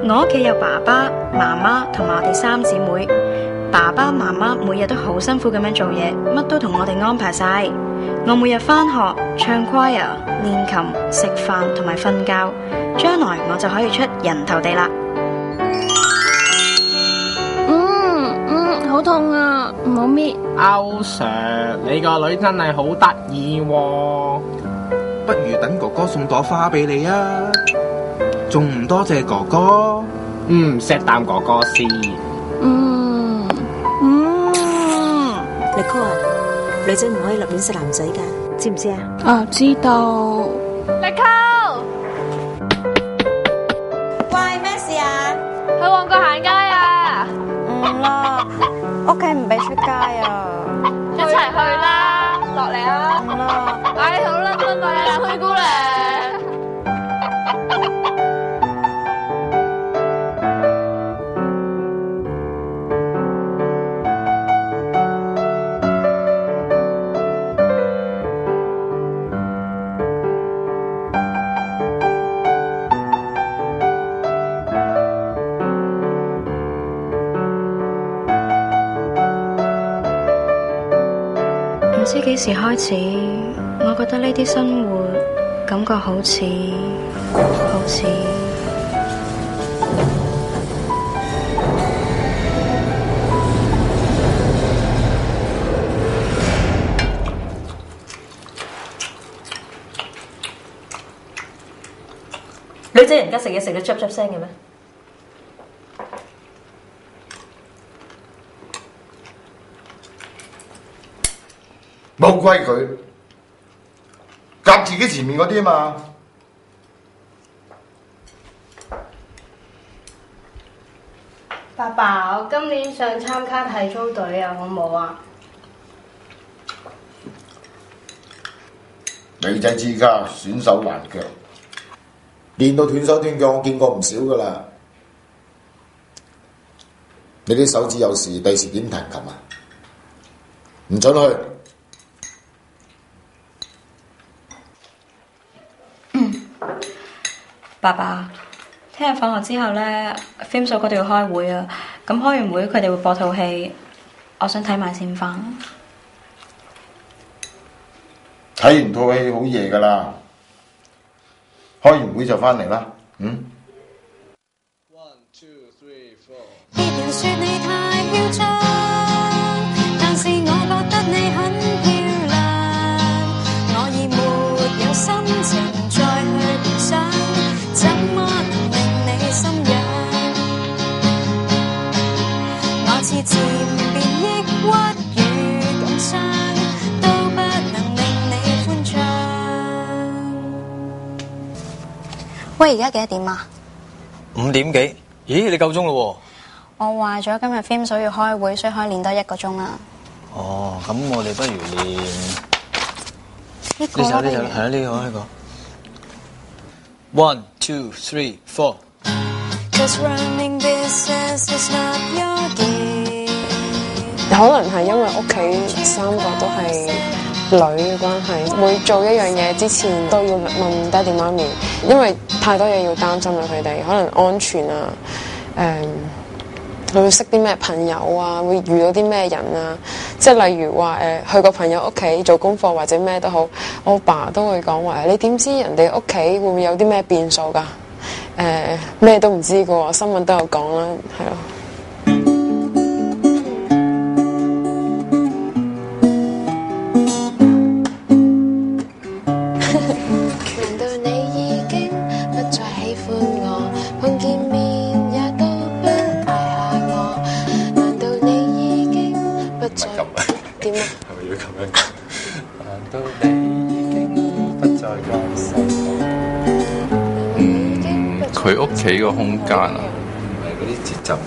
我屋企有爸爸媽媽同埋我哋3姊妹，爸爸媽媽每日都好辛苦咁樣做嘢，乜都同我哋安排晒。我每日返學、唱 choir、練琴、食飯同埋瞓覺，將來我就可以出人頭地啦。 好痛啊！唔好搣。 歐 Sir， 你個女真係好得意喎， 不如等哥哥送朵花俾你啊！仲唔多謝哥哥？ 錫啖哥哥先。 力哥啊，女仔唔可以立亂識男仔噶，知唔知啊？ 啊，知道。 力扣， 喂，咩事啊？ 去旺角行街啊！ 唔啦，屋企唔俾出街啊！ 一齊去啦，落嚟啊！ 唔啦， 哎，好啦，拜拜啦，灰姑娘。 唔知幾時開始，我覺得呢啲生活感覺好似女仔人家食嘢食到啜啜聲嘅咩？ 冇規矩，夾自己前面嗰啲嘛。 爸爸，我今年想參加體操隊啊，好唔好啊？ 女仔之家選手頑強，練到斷手斷腳，我見過唔少噶啦。你啲手指有事，第時點彈琴啊？唔准去。 爸爸，聽日放學之後呢 film 所嗰度要開會啊，咁開完會佢哋會播套戲，我想睇埋先返。 睇完套戲好夜噶啦，開完會就返嚟啦。1, 2, 3, 4。 別人說你太囂張，但是我覺得你很漂亮，我已沒有心情再去聯想，怎麼能令你心癢？我似漸變抑鬱與感傷，都不能令你歡暢。 喂，而家幾多點啊 ？5點幾？咦，你夠鐘咯喎！ 我話咗今日 film 所要開會，所以可以練多1個鐘啦。 哦，咁我哋不如練呢個啦， 係啊，呢個。1, 2, 3, 4。 可能係因為屋企3個都係女嘅關係，每做一樣嘢之前都要問爹哋媽咪，因為太多嘢要擔心啦。佢哋可能安全啊，佢會識啲咩朋友啊，會遇到啲咩人啊，即係例如話去個朋友屋企做功課或者咩都好，我爸都會講話你點知人哋屋企會唔會有啲咩變數㗎？咩都唔知㗎喎，新聞都有講啦，係咯。 佢屋企個空間啊，唔係嗰啲節奏。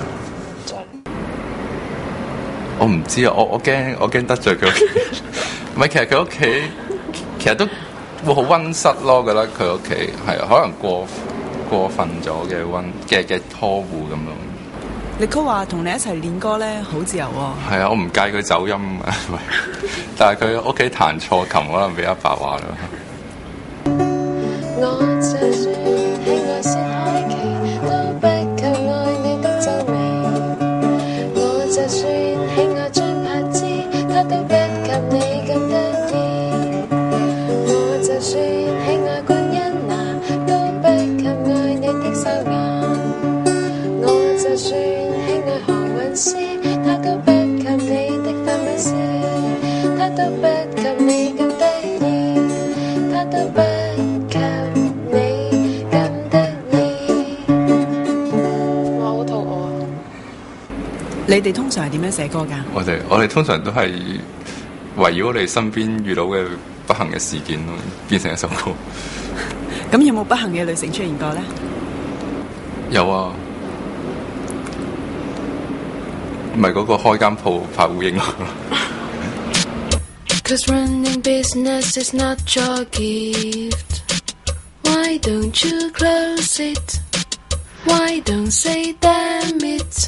我唔知啊，我驚得罪佢屋企。唔係，其實佢屋企其實都會好溫室咯，我覺得佢屋企係啊，可能過分咗嘅呵護咁樣。 力哥話同你一齊練歌咧，好自由喎。 係啊，我唔介意佢走音啊，但係佢屋企彈錯琴，可能俾阿爸話啦。 我就算輕愛說開奇，都不你哋通常係點樣寫歌㗎？ 我哋通常都係圍繞我哋身邊遇到嘅不幸嘅事件咯，變成一首歌。 咁有冇不幸嘅女性出現過咧？ 有啊，唔係嗰個開間鋪拍烏蠅咯。 Cause running business is not your gift. Why don't you close it? Why don't say damn it?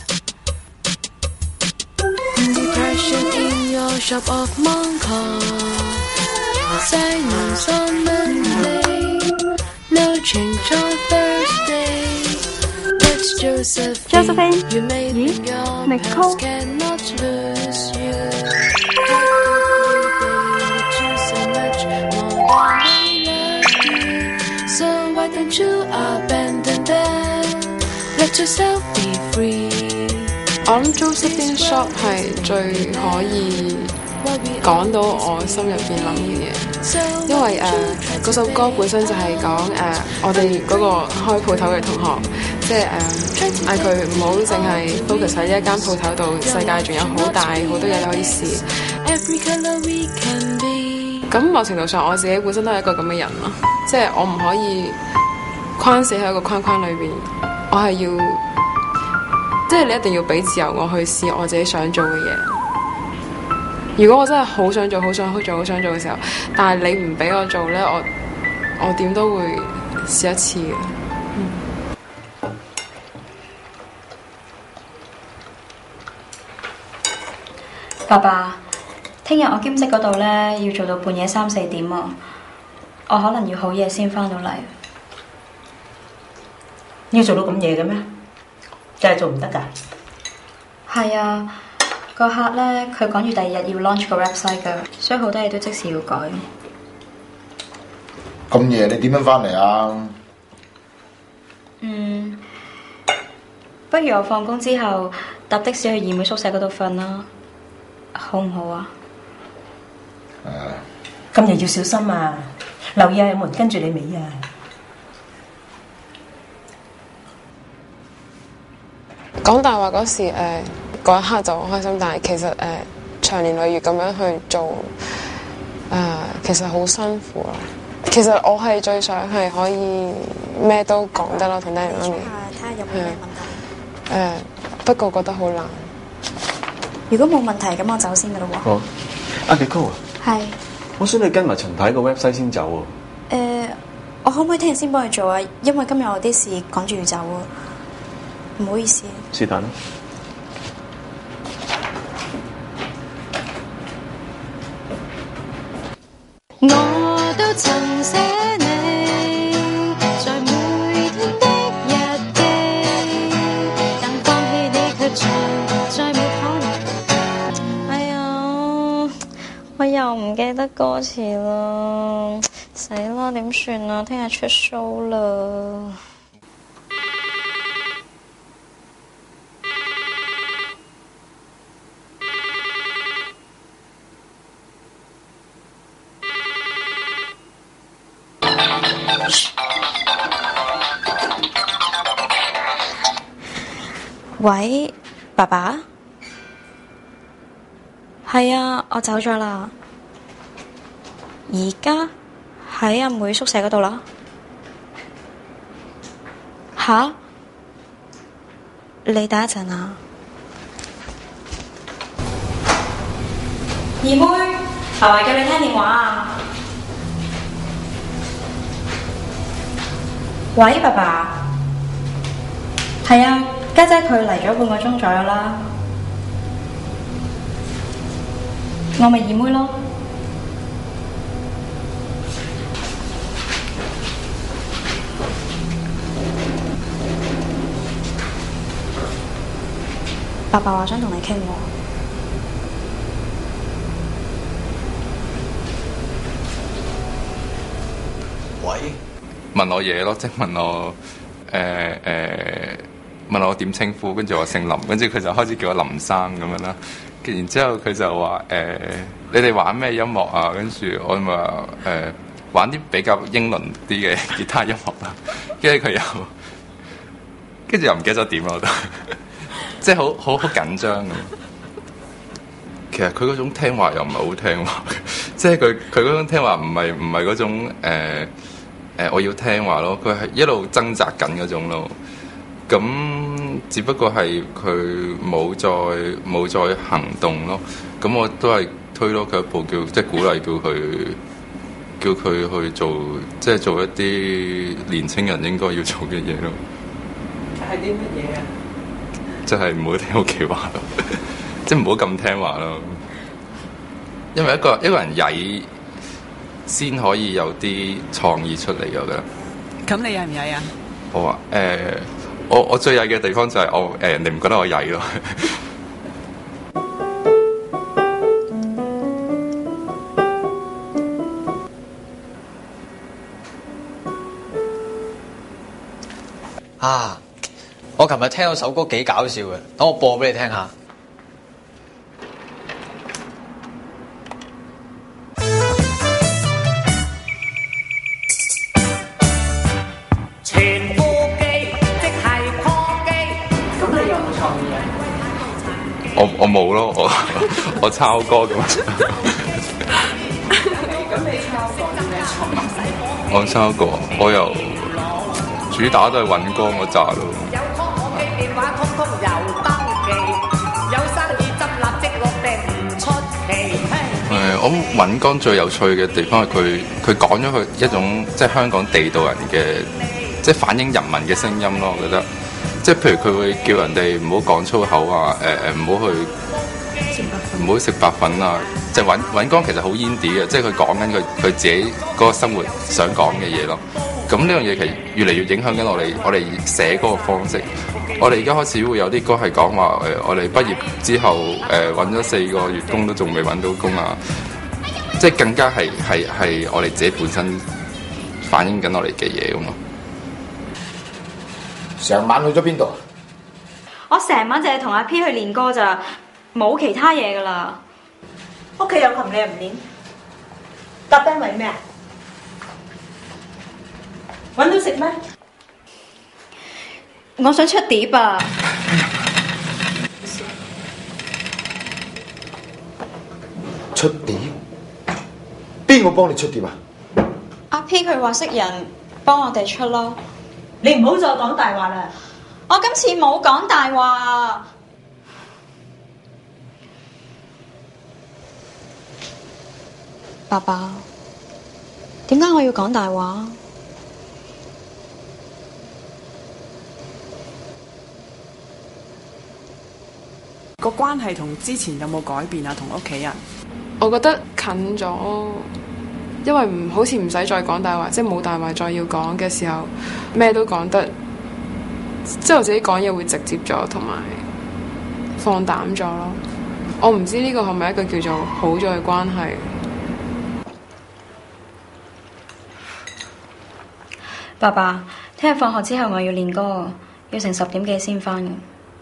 Depression in your shop of Monco. Silence on Monday. No change on Thursday. That's Josephine. You made your past cannot lose you. So why don't you abandon them? Let yourself be free. 我諗 Josephine Shop 係最可以講到我心入邊諗嘅嘢，因為嗰首歌本身就係講我哋嗰個開鋪頭嘅同學，即係嗌佢唔好淨係 focus 喺一間鋪頭度，世界仲有好大好多嘢你可以試。咁某程度上，我自己本身都係一個咁嘅人咯，即係我唔可以框死喺一個框框裏邊，我係要，即係你一定要俾自由我去試我自己想做嘅嘢。如果我真係好想做、好想做嘅時候，但係你唔俾我做咧，我點都會試一次嘅。 爸爸，聽日我兼職嗰度咧要做到半夜3、4點啊，我可能要好夜先翻到嚟。 要做到咁夜嘅咩？真係做唔得㗎。 係啊，個客咧佢趕住第二日要 launch 個 website 㗎，所以好多嘢都即時要改。 咁夜你點樣翻嚟啊？ 不如我放工之後搭的士去二妹宿舍嗰度瞓啦，好唔好啊？ 今日要小心啊！留意下有冇人跟住你尾啊！ 講大話嗰時，嗰一刻就好開心，但係其實長年累月咁樣去做，其實好辛苦咯。其實我係最想係可以咩都講得咯，同爹哋媽咪。 睇下有冇咩問題。 不過覺得好難。 如果冇問題，咁我走先噶咯喎。 好，阿傑哥啊， 係。 我想你跟埋陳太個 website 先走喎。 我可唔可以聽日先幫佢做啊？因為今日我啲事趕住要走啊，唔好意思。 是但啦。 我都曾寫你，在每天的日記，但放棄你卻像再沒可能。哎呀，我又唔記得歌詞啦，死啦，點算啊？聽日出 show 啦。 喂，爸爸？係啊，我走咗啦。而家喺阿妹宿舍嗰度啦。吓？你等一陣啊。二妹，爸爸叫你聽電話啊。喂，爸爸。係啊。家姐佢嚟咗半個鐘左右啦，我咪二妹咯。爸爸話想同你傾喎。 喂？問我嘢咯，即係問我問我點稱呼，跟住我姓林，跟住佢就開始叫我林生咁樣啦。然之後佢就話你哋玩咩音樂啊？跟住我咪話玩啲比較英倫啲嘅吉他音樂啦。跟住佢又唔記得咗點咯，我都即係好緊張咁。其實佢嗰種聽話又唔係好聽話，即係佢嗰種聽話唔係嗰種我要聽話咯，佢係一路掙扎緊嗰種咯。咁只不過係佢冇再行動咯。咁我都係推多佢一步，即係鼓勵叫佢去做，即係做一啲年青人應該要做嘅嘢咯。 係啲乜嘢啊？ 即係唔好聽屋企話咯，即係唔好咁聽話咯。因為一個人曳先可以有啲創意出嚟嘅。 咁你曳唔曳啊？ 我話我最曳嘅地方就係人哋唔覺得我曳咯。 啊！我琴日聽到首歌幾搞笑嘅，等我播俾你聽下。 全副機即係破機。咁你有冇創意啊？ 我冇咯，我抄歌咁。 咁你抄過啲咩創意？ 我抄過，我又主打都係揾歌嗰扎咯。 有科我機電話通通有登記，有生意執笠即落定唔出奇。 我揾歌最有趣嘅地方係佢講咗佢一種即係香港地道人嘅，即係反映人民嘅聲音咯。我覺得，即係譬如佢會叫人哋唔好講粗口啊，唔好食白粉啊。即係揾歌其實好煙啲嘅，即係佢講緊佢自己嗰個生活想講嘅嘢咯。咁呢樣嘢其實越嚟越影響緊我哋寫歌嘅方式。我哋而家開始會有啲歌係講話我哋畢業之後揾咗4個月工都仲未揾到工啊！即係更加係我哋自己本身反映緊我哋嘅嘢咁咯。 成晚去咗邊度？ 我成晚淨係同阿 P 去練歌咋，冇其他嘢噶啦。 屋企有琴你又唔練，搭單為咩啊？揾到食咩？ 我想出碟啊！ 出碟？邊個幫你出碟啊？ 阿 P 佢話識人幫我哋出咯。 你唔好再講大話啦！ 我今次冇講大話。爸爸，點解我要講大話？ 個關係同之前有冇改變啊？同屋企人， 我覺得近咗，因為好似唔使再講大話，即係冇大話再要講嘅時候，咩都講得，即係我自己講嘢會直接咗，同埋放膽咗咯。我唔知呢個係咪一個叫做好咗嘅關係。 爸爸，聽日放學之後我要練歌，要成10點幾先返嘅。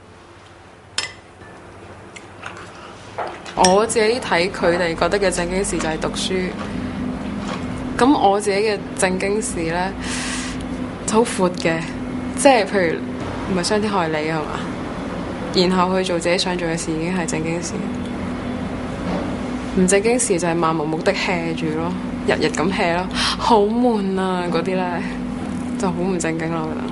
我自己睇佢哋覺得嘅正經事就係讀書，咁我自己嘅正經事呢，就好闊嘅，即係譬如唔係傷天害理係嘛，然後去做自己想做嘅事已經係正經事，唔正經事就係漫無目的 hea 住咯，日日咁 hea 咯，好悶啊嗰啲呢，就好唔正經咯，我覺得。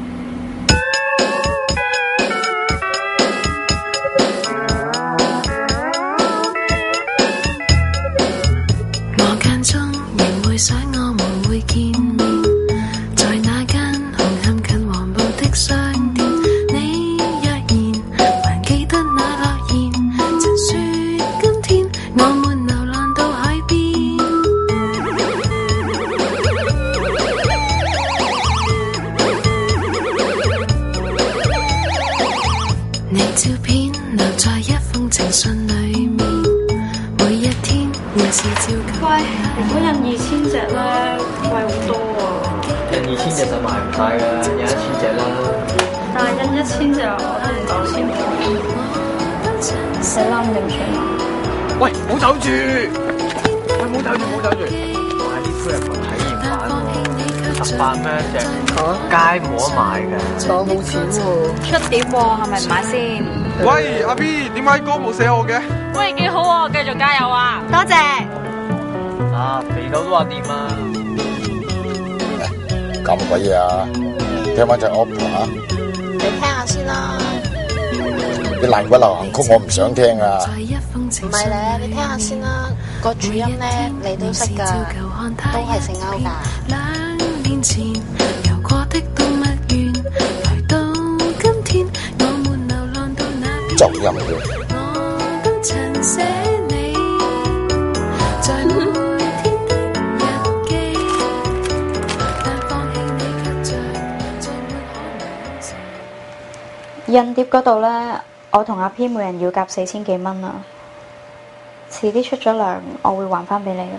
想我們會見面，在那間紅磡近黃埔的商店。你若然還記得那諾言，曾說今天我們流浪到海邊。你照片留在一封情信裏面，每一天電視照舊。 喂，如果印2000隻咧，貴好多啊！ 印2000隻就賣唔晒㗎，印1000隻啦。 但係印1000隻我都唔夠錢買，死啦！咁點算啊？ 喂，唔好走住！喂，唔好走住，唔好走住！買啲 Crab 體驗版喎。 十八蚊一隻，街冇得買嘅。 我冇錢喎， 出碟喎，係咪唔買先？ 喂，阿 B， 點解歌冇寫我嘅？ 喂，幾好喎，繼續加油啊！多謝。 啊，肥佬都話掂啊！ 咁鬼嘢啊！聽翻隻 opera， 你聽下先啦。 啲爛鬼流行曲我唔想聽啊！ 唔係咧，你聽下先啦。個主音咧，你都識㗎，都係姓歐㗎。 2年前遊過的動物園，來到今天，我們流浪到那邊。 作音嘅。 我都曾寫你，在每天的日記，但放棄你卻在沒可能。 印碟嗰度呢，我同阿 P 每人要夾4000幾蚊啊！遲啲出咗糧，我會還返俾你嘅。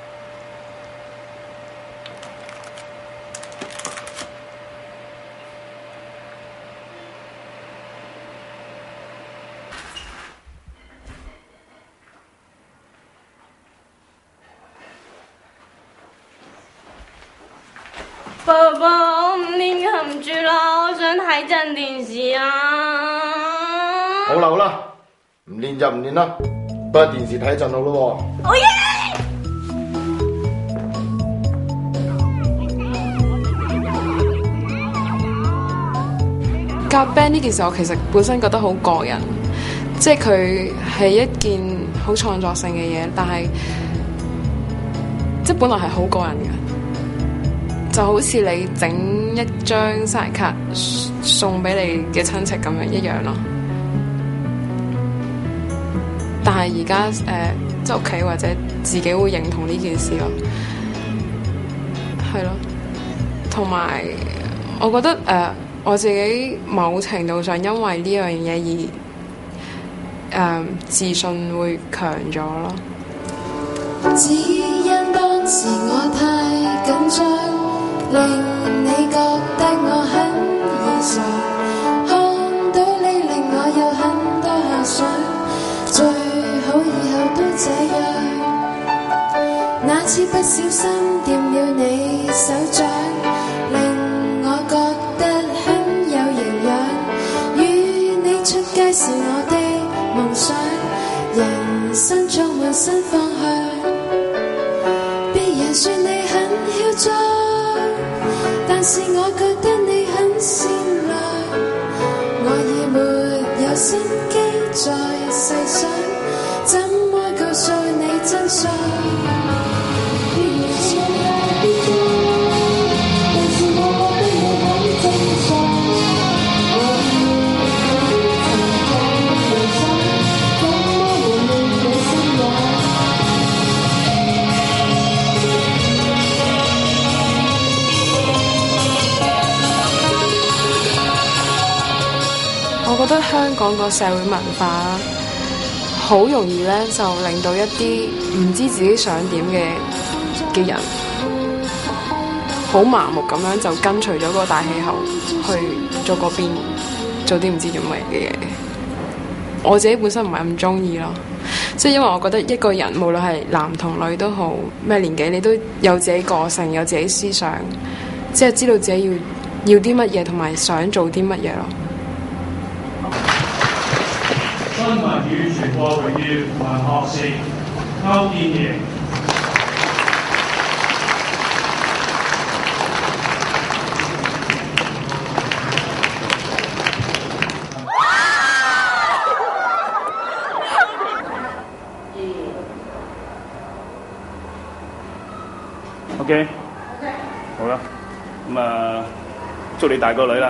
爸爸，我唔練琴住啦，我想睇陣電視啊！ 好啦好啦，唔練就唔練啦，不過電視睇一陣好咯喎。 好嘢！ 夾 band 呢件事，我其實本身覺得好個人，即係佢係一件好創作性嘅嘢，但係即係本來係好個人嘅，就好似你整一張生日卡送俾你嘅親戚咁樣一樣咯。但係而家即係屋企或者自己會認同呢件事咯，係咯，同埋我覺得我自己某程度上因為呢樣嘢而自信會強咗咯。 只因當時我太緊張，令你覺得我很異常，看到你令我有很多遐想，最好以後都這樣。那次不小心掂了你手掌，令我覺得很有營養，與你出街是我的夢想，人生充滿新方向。別人說你很囂張，但是我覺得你很善良，我已沒有心機再細想，怎麼告訴你真相？ 我覺得香港個社會文化好容易咧，就令到一啲唔知自己想點嘅人，好麻木咁樣就跟隨咗個大氣候去做嗰邊做啲唔知做乜嘅嘢。我自己本身唔係咁中意咯，即係因為我覺得一個人無論係男同女都好，咩年紀你都有自己個性，有自己思想，即係知道自己要啲乜嘢，同埋想做啲乜嘢咯。 新聞與傳播榮譽文學士歐建瑩。OK， 好啦，咁祝你大個女啦，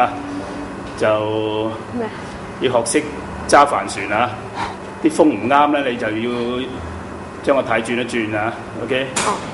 就要學識揸帆船啲風唔啱咧，你就要將個軚轉一轉啊 ，OK？ 哦。